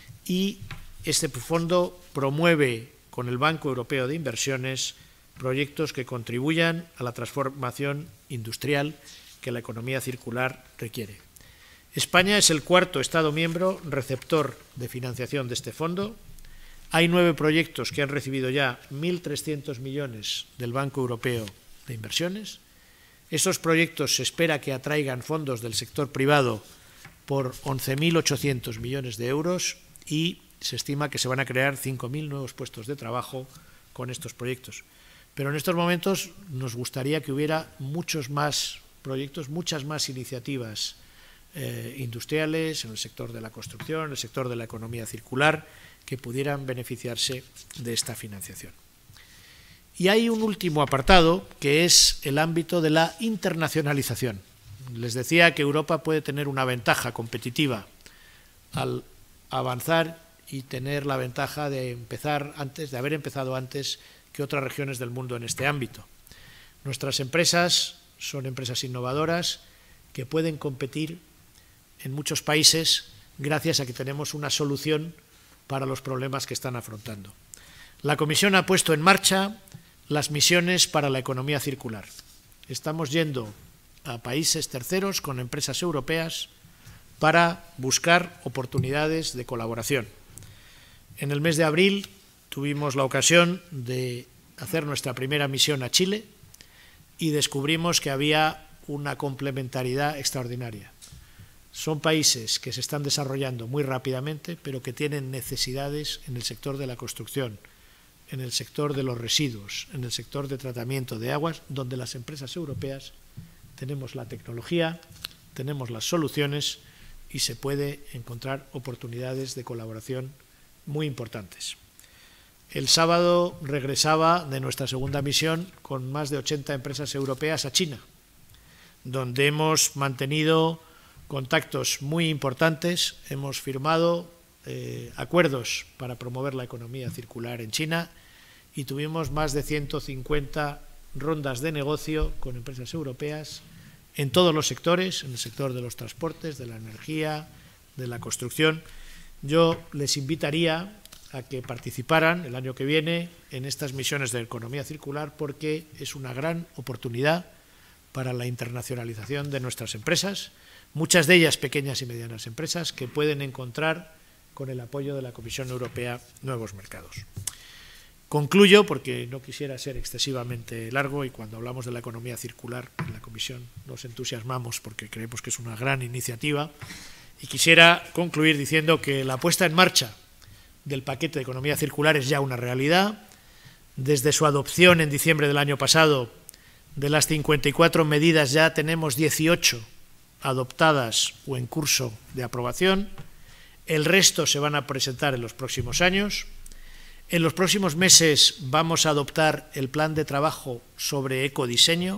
y este fondo promueve con el Banco Europeo de Inversiones proyectos que contribuyan a la transformación industrial que la economía circular requiere. España es el cuarto Estado miembro receptor de financiación de este fondo. Hay nueve proyectos que han recibido ya mil trescientos millones del Banco Europeo de Inversiones. Esos proyectos se espera que atraigan fondos del sector privado por once mil ochocientos millones de euros y se estima que se van a crear cinco mil nuevos puestos de trabajo con estos proyectos. Pero en estos momentos nos gustaría que hubiera muchos más proyectos, muchas más iniciativas eh, industriales en el sector de la construcción, en el sector de la economía circular, que pudieran beneficiarse de esta financiación. Y hay un último apartado, que es el ámbito de la internacionalización. Les decía que Europa puede tener una ventaja competitiva al avanzar y tener la ventaja de empezar antes, de haber empezado antes que otras regiones del mundo en este ámbito. Nuestras empresas son empresas innovadoras que pueden competir en muchos países gracias a que tenemos una solución para los problemas que están afrontando. La Comisión ha puesto en marcha las misiones para la economía circular. Estamos yendo a países terceros con empresas europeas para buscar oportunidades de colaboración. En el mes de abril tuvimos la ocasión de hacer nuestra primera misión a Chile y descubrimos que había una complementariedad extraordinaria. Son países que se están desarrollando muy rápidamente, pero que tienen necesidades en el sector de la construcción, en el sector de los residuos, en el sector de tratamiento de aguas, donde las empresas europeas tenemos la tecnología, tenemos las soluciones y se puede encontrar oportunidades de colaboración muy importantes. El sábado regresaba de nuestra segunda misión con más de ochenta empresas europeas a China, donde hemos mantenido contactos muy importantes, hemos firmado eh, acuerdos para promover la economía circular en China y tuvimos más de ciento cincuenta rondas de negocio con empresas europeas en todos los sectores, en el sector de los transportes, de la energía, de la construcción. Yo les invitaría a que participaran el año que viene en estas misiones de economía circular porque es una gran oportunidad para la internacionalización de nuestras empresas, muchas de ellas pequeñas y medianas empresas que pueden encontrar con el apoyo de la Comisión Europea nuevos mercados. Concluyo porque no quisiera ser excesivamente largo y cuando hablamos de la economía circular en la Comisión nos entusiasmamos porque creemos que es una gran iniciativa y quisiera concluir diciendo que la puesta en marcha del paquete de economía circular es ya una realidad. Desde su adopción en diciembre del año pasado, de las cincuenta y cuatro medidas ya tenemos dieciocho adoptadas o en curso de aprobación. El resto se van a presentar en los próximos años. En los próximos meses vamos a adoptar el plan de trabajo sobre ecodiseño,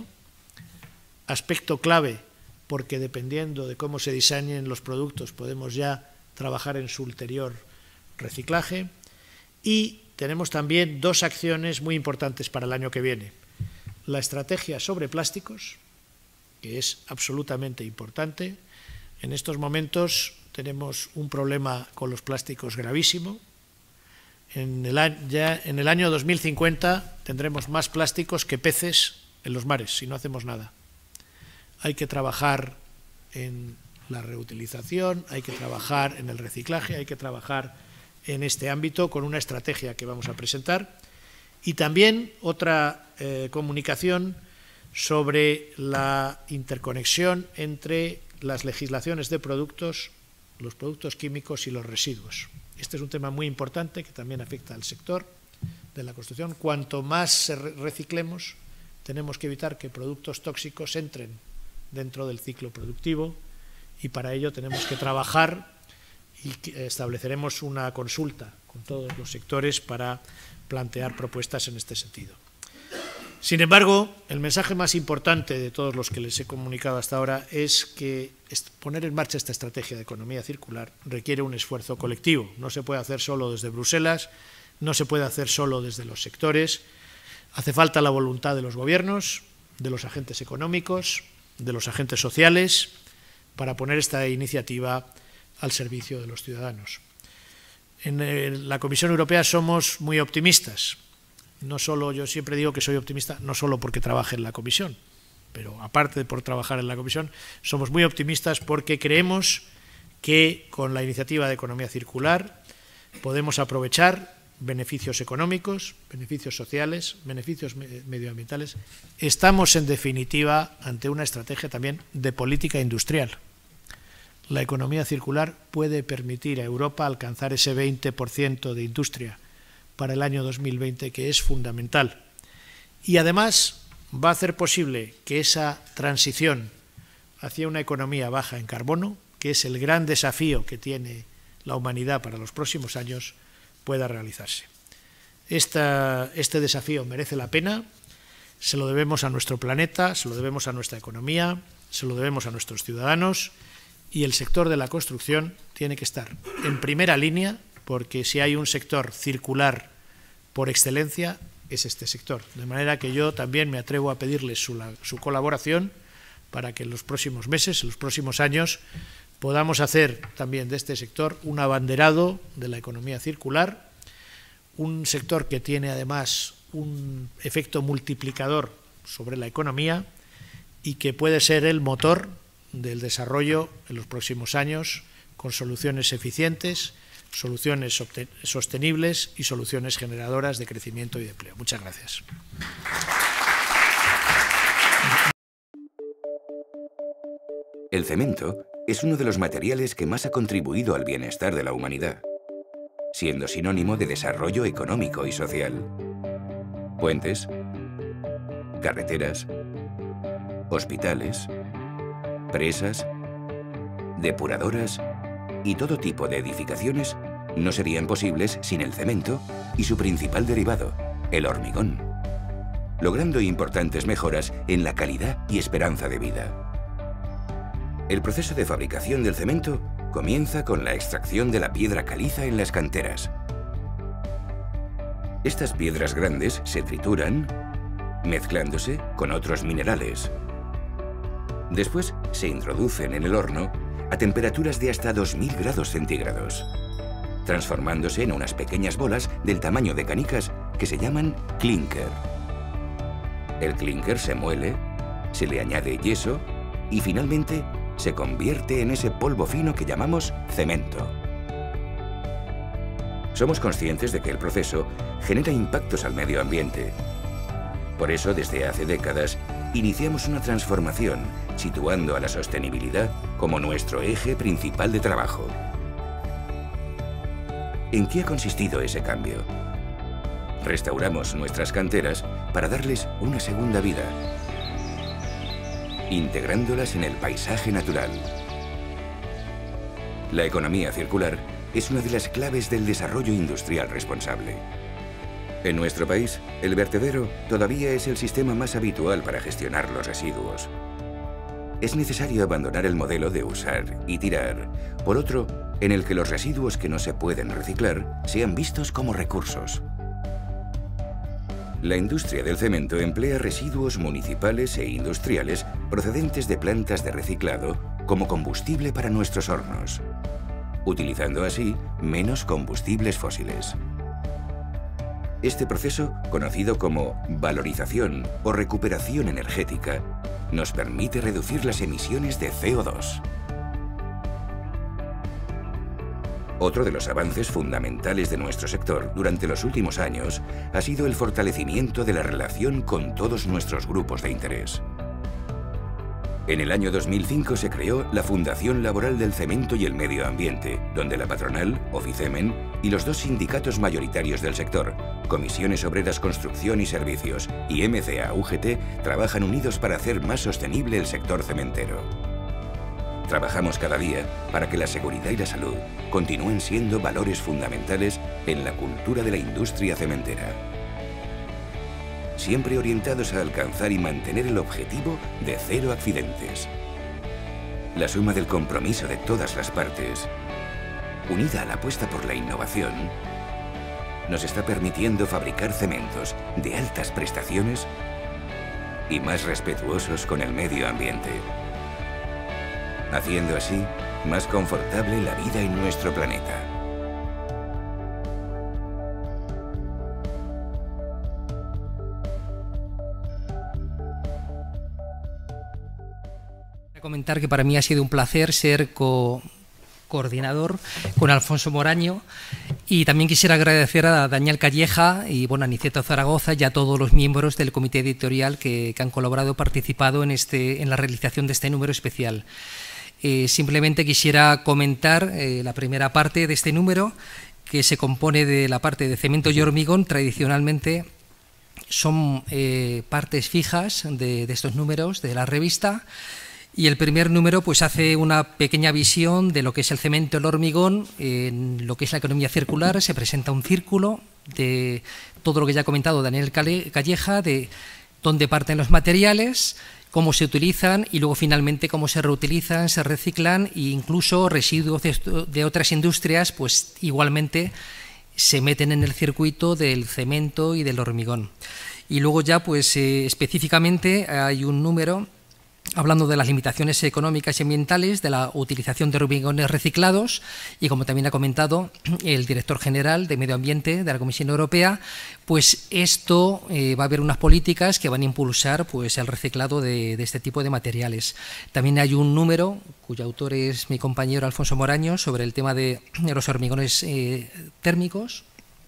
aspecto clave porque dependiendo de cómo se diseñen los productos podemos ya trabajar en su ulterior reciclaje. Y tenemos también dos acciones muy importantes para el año que viene. La estrategia sobre plásticos que es absolutamente importante. En estos momentos tenemos un problema con los plásticos gravísimo. En el, ya en el año dos mil cincuenta tendremos más plásticos que peces en los mares, si no hacemos nada. Hay que trabajar en la reutilización, hay que trabajar en el reciclaje, hay que trabajar en este ámbito con una estrategia que vamos a presentar. Y también otra eh, comunicación sobre la interconexión entre las legislaciones de productos, los productos químicos y los residuos. Este es un tema muy importante que también afecta al sector de la construcción. Cuanto más reciclemos, tenemos que evitar que productos tóxicos entren dentro del ciclo productivo y para ello tenemos que trabajar y estableceremos una consulta con todos los sectores para plantear propuestas en este sentido. Sin embargo, el mensaje más importante de todos los que les he comunicado hasta ahora es que poner en marcha esta estrategia de economía circular requiere un esfuerzo colectivo. No se puede hacer solo desde Bruselas, no se puede hacer solo desde los sectores. Hace falta la voluntad de los gobiernos, de los agentes económicos, de los agentes sociales, para poner esta iniciativa al servicio de los ciudadanos. En la Comisión Europea somos muy optimistas. No solo, yo siempre digo que soy optimista, no solo porque trabaje en la Comisión, pero aparte de por trabajar en la Comisión, somos muy optimistas porque creemos que con la iniciativa de economía circular podemos aprovechar beneficios económicos, beneficios sociales, beneficios medioambientales. Estamos, en definitiva, ante una estrategia también de política industrial. La economía circular puede permitir a Europa alcanzar ese veinte por ciento de industria para el año dos mil veinte, que es fundamental. Y además va a hacer posible que esa transición hacia una economía baja en carbono, que es el gran desafío que tiene la humanidad para los próximos años, pueda realizarse. Esta, este desafío merece la pena, se lo debemos a nuestro planeta, se lo debemos a nuestra economía, se lo debemos a nuestros ciudadanos, y el sector de la construcción tiene que estar en primera línea, porque si hay un sector circular por excelencia, es este sector. De manera que yo también me atrevo a pedirles su, su colaboración para que en los próximos meses, en los próximos años, podamos hacer también de este sector un abanderado de la economía circular, un sector que tiene además un efecto multiplicador sobre la economía y que puede ser el motor del desarrollo en los próximos años con soluciones eficientes, soluciones sostenibles y soluciones generadoras de crecimiento y de empleo. Muchas gracias. El cemento es uno de los materiales que más ha contribuido al bienestar de la humanidad, siendo sinónimo de desarrollo económico y social. Puentes, carreteras, hospitales, presas, depuradoras y todo tipo de edificaciones no serían posibles sin el cemento y su principal derivado, el hormigón, logrando importantes mejoras en la calidad y esperanza de vida. El proceso de fabricación del cemento comienza con la extracción de la piedra caliza en las canteras. Estas piedras grandes se trituran, mezclándose con otros minerales. Después se introducen en el horno a temperaturas de hasta dos mil grados centígrados, transformándose en unas pequeñas bolas del tamaño de canicas que se llaman clinker. El clinker se muele, se le añade yeso y finalmente se convierte en ese polvo fino que llamamos cemento. Somos conscientes de que el proceso genera impactos al medio ambiente. Por eso, desde hace décadas, iniciamos una transformación situando a la sostenibilidad como nuestro eje principal de trabajo. ¿En qué ha consistido ese cambio? Restauramos nuestras canteras para darles una segunda vida, integrándolas en el paisaje natural. La economía circular es una de las claves del desarrollo industrial responsable. En nuestro país, el vertedero todavía es el sistema más habitual para gestionar los residuos. Es necesario abandonar el modelo de usar y tirar por otro en el que los residuos que no se pueden reciclar sean vistos como recursos. La industria del cemento emplea residuos municipales e industriales procedentes de plantas de reciclado como combustible para nuestros hornos, utilizando así menos combustibles fósiles. Este proceso, conocido como valorización o recuperación energética, nos permite reducir las emisiones de C O dos. Otro de los avances fundamentales de nuestro sector durante los últimos años ha sido el fortalecimiento de la relación con todos nuestros grupos de interés. En el año dos mil cinco se creó la Fundación Laboral del Cemento y el Medio Ambiente, donde la patronal, Oficemen, y los dos sindicatos mayoritarios del sector, Comisiones Obreras Construcción y Servicios y M C A U G T, trabajan unidos para hacer más sostenible el sector cementero. Trabajamos cada día para que la seguridad y la salud continúen siendo valores fundamentales en la cultura de la industria cementera, siempre orientados a alcanzar y mantener el objetivo de cero accidentes. La suma del compromiso de todas las partes, unida a la apuesta por la innovación, nos está permitiendo fabricar cementos de altas prestaciones y más respetuosos con el medio ambiente, haciendo así más confortable la vida en nuestro planeta. Comentar que para mí ha sido un placer ser co coordinador con Alfonso Moraño, y también quisiera agradecer a Daniel Calleja y bueno, a Niceto Zaragoza y a todos los miembros del comité editorial que, que han colaborado, participado en, este, en la realización de este número especial. Eh, simplemente quisiera comentar eh, la primera parte de este número, que se compone de la parte de cemento y hormigón. Tradicionalmente son eh, partes fijas de, de estos números de la revista. Y el primer número pues hace una pequeña visión de lo que es el cemento, el hormigón, en lo que es la economía circular. Se presenta un círculo de todo lo que ya ha comentado Daniel Calleja, de dónde parten los materiales, cómo se utilizan y luego finalmente cómo se reutilizan, se reciclan, e incluso residuos de, de otras industrias pues igualmente se meten en el circuito del cemento y del hormigón. Y luego ya pues eh, específicamente hay un número hablando de las limitaciones económicas y ambientales de la utilización de hormigones reciclados, y como también ha comentado el director general de Medio Ambiente de la Comisión Europea, pues esto eh, va a haber unas políticas que van a impulsar pues el reciclado de, de este tipo de materiales. También hay un número cuyo autor es mi compañero Alfonso Moraño sobre el tema de los hormigones eh, térmicos.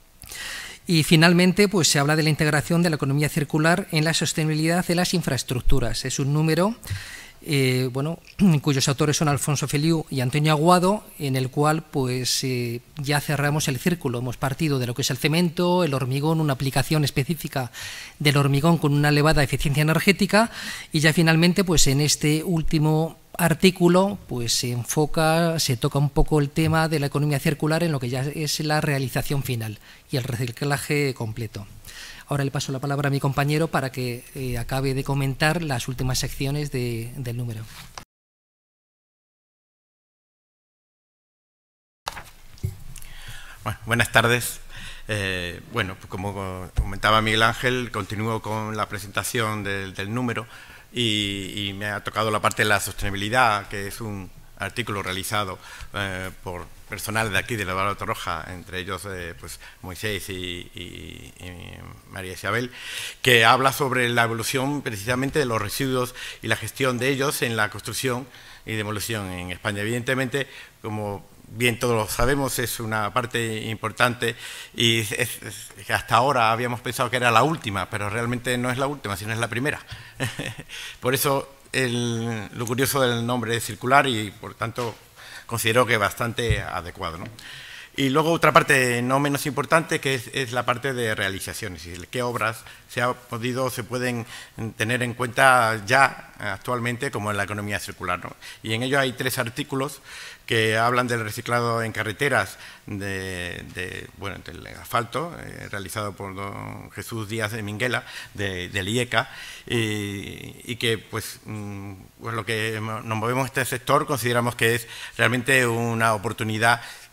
Y finalmente pues se habla de la integración de la economía circular en la sostenibilidad de las infraestructuras. Es un número eh, bueno, cuyos autores son Alfonso Feliu y Antonio Aguado, en el cual pues eh, ya cerramos el círculo. Hemos partido de lo que es el cemento, el hormigón, una aplicación específica del hormigón con una elevada eficiencia energética, y ya finalmente pues en este último artículo pues se enfoca, se toca un poco el tema de la economía circular en lo que ya es la realización final y el reciclaje completo. Ahora le paso la palabra a mi compañero para que eh, acabe de comentar las últimas secciones de, del número. Bueno, buenas tardes. Eh, bueno, pues como comentaba Miguel Ángel, continúo con la presentación del, del número. Y, y me ha tocado la parte de la sostenibilidad, que es un artículo realizado eh, por personal de aquí, de la Eduardo Torroja, entre ellos eh, pues Moisés y, y, y María Isabel, que habla sobre la evolución precisamente de los residuos y la gestión de ellos en la construcción y demolición en España. Evidentemente, como bien todos lo sabemos, es una parte importante y es, es, es, hasta ahora habíamos pensado que era la última, pero realmente no es la última, sino es la primera. Por eso el, lo curioso del nombre es circular y por tanto considero que es bastante adecuado, ¿no? Y luego otra parte no menos importante, que es, es la parte de realizaciones, y qué obras se ha podido, se pueden tener en cuenta ya actualmente como en la economía circular, ¿no? Y en ello hay tres artículos que hablan del reciclado en carreteras de, de, bueno, del asfalto, eh, realizado por don Jesús Díaz de Minguela, de, del I E C A, y, y que pues, mm, pues lo que nos movemos en este sector consideramos que es realmente una oportunidad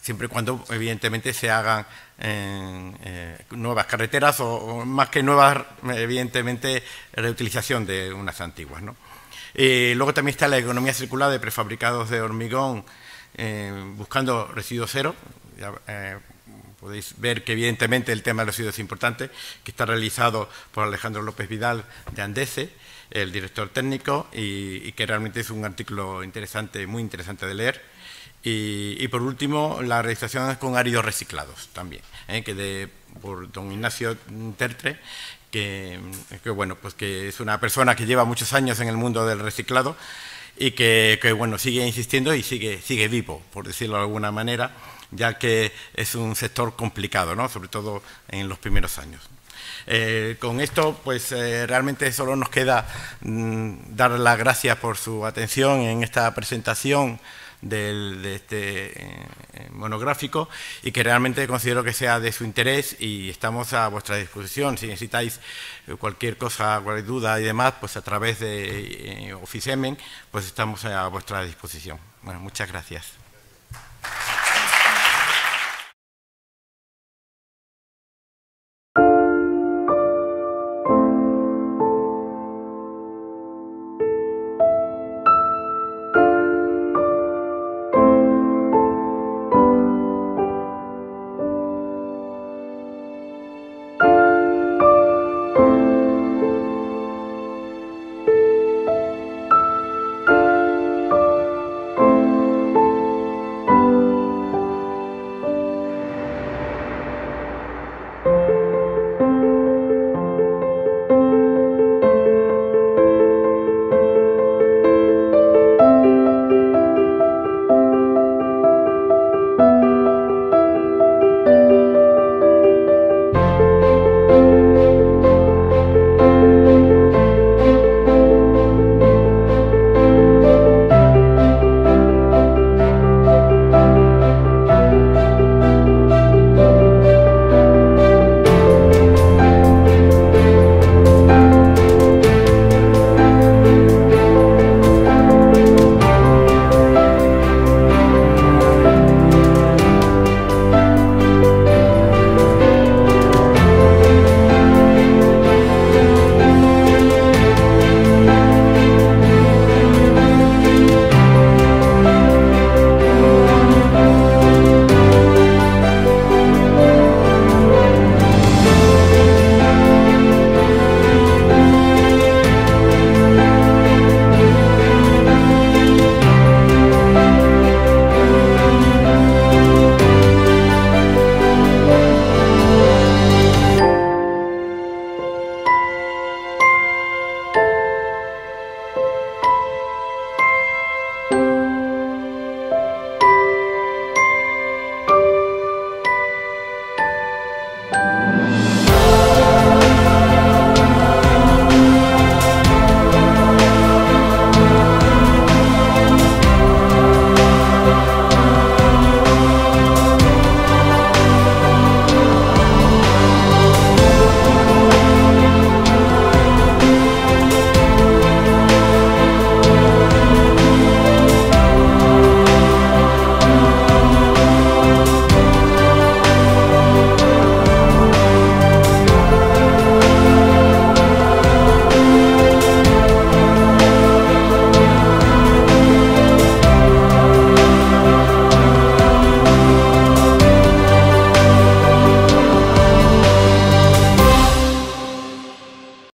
siempre y cuando evidentemente se hagan eh, eh, nuevas carreteras o, o más que nuevas, evidentemente reutilización de unas antiguas, ¿no? Eh, luego también está la economía circular de prefabricados de hormigón, eh, buscando residuos cero. Ya, eh, podéis ver que evidentemente el tema de los residuos es importante, que está realizado por Alejandro López Vidal de Andese, el director técnico, y, y que realmente es un artículo interesante, muy interesante de leer. Y, y por último, la realización con áridos reciclados también, ¿eh? que de, por don Ignacio Tertre, que, que, bueno, pues que es una persona que lleva muchos años en el mundo del reciclado y que, que bueno, sigue insistiendo y sigue, sigue vivo, por decirlo de alguna manera, ya que es un sector complicado, ¿no? Sobre todo en los primeros años. Eh, con esto, pues eh, realmente solo nos queda mm, dar las gracias por su atención en esta presentación del, de este eh, monográfico, y que realmente considero que sea de su interés, y estamos a vuestra disposición. Si necesitáis cualquier cosa, cualquier duda y demás, pues a través de eh, Oficemen, pues estamos a vuestra disposición. Bueno, muchas gracias.